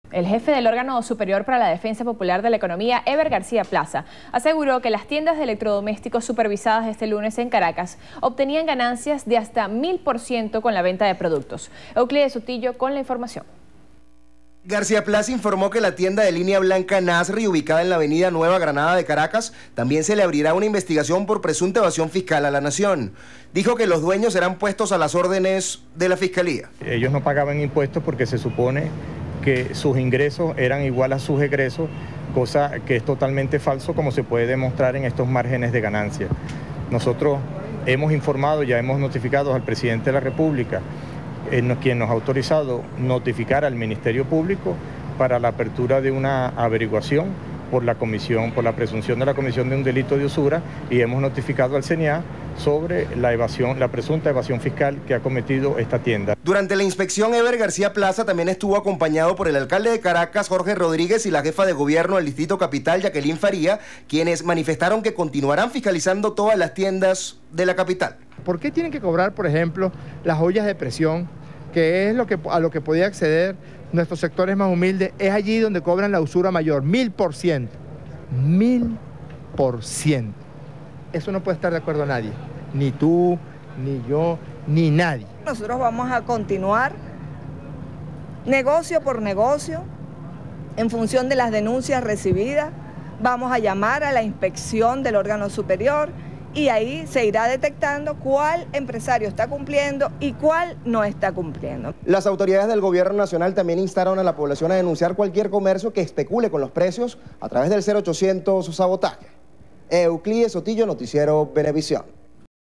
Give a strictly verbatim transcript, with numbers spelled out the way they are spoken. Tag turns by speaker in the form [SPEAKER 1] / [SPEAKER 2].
[SPEAKER 1] El jefe del órgano superior para la defensa popular de la economía, Eber García Plaza, aseguró que las tiendas de electrodomésticos supervisadas este lunes en Caracas obtenían ganancias de hasta mil por ciento con la venta de productos. Euclides Sotillo con la información.
[SPEAKER 2] García Plaza informó que la tienda de línea blanca Nasri, ubicada en la avenida Nueva Granada de Caracas, también se le abrirá una investigación por presunta evasión fiscal a la nación. Dijo que los dueños serán puestos a las órdenes de la fiscalía.
[SPEAKER 3] Ellos no pagaban impuestos porque se supone que sus ingresos eran igual a sus egresos, cosa que es totalmente falso, como se puede demostrar en estos márgenes de ganancia. Nosotros hemos informado, ya hemos notificado al presidente de la República, en quien nos ha autorizado notificar al Ministerio Público para la apertura de una averiguación por la comisión, por la presunción de la comisión de un delito de usura, y hemos notificado al C N E A sobre la evasión, la presunta evasión fiscal que ha cometido esta tienda.
[SPEAKER 2] Durante la inspección, Eber García Plaza también estuvo acompañado por el alcalde de Caracas, Jorge Rodríguez, y la jefa de gobierno del Distrito Capital, Jacqueline Faría, quienes manifestaron que continuarán fiscalizando todas las tiendas de la capital.
[SPEAKER 4] ¿Por qué tienen que cobrar, por ejemplo, las ollas de presión, que es lo que, a lo que podía acceder nuestros sectores más humildes? Es allí donde cobran la usura mayor, mil por ciento. Mil por ciento. Eso no puede estar de acuerdo a nadie. Ni tú, ni yo, ni nadie.
[SPEAKER 5] Nosotros vamos a continuar negocio por negocio, en función de las denuncias recibidas. Vamos a llamar a la inspección del órgano superior y ahí se irá detectando cuál empresario está cumpliendo y cuál no está cumpliendo.
[SPEAKER 2] Las autoridades del gobierno nacional también instaron a la población a denunciar cualquier comercio que especule con los precios a través del cero ochocientos sabotaje. Euclides Sotillo, Noticiero Venevisión.